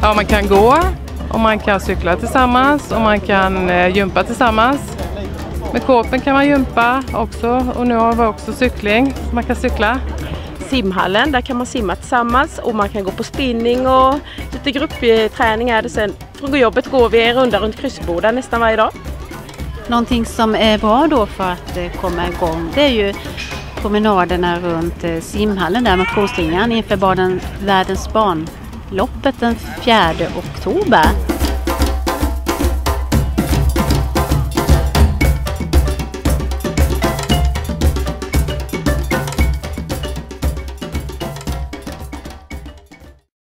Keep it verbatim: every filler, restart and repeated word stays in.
Ja, man kan gå och man kan cykla tillsammans och man kan eh, gympa tillsammans. Med Coop kan man gympa också och nu har vi också cykling. Man kan cykla. Simhallen, där kan man simma tillsammans och man kan gå på spinning och lite gruppträning är det sen. Från jobbet går vi en runda runt Kryssboda nästan varje dag. Någonting som är bra då för att komma igång, det är ju promenaderna runt simhallen där motionslinjen inför baden, världens barnloppet den fjärde oktober.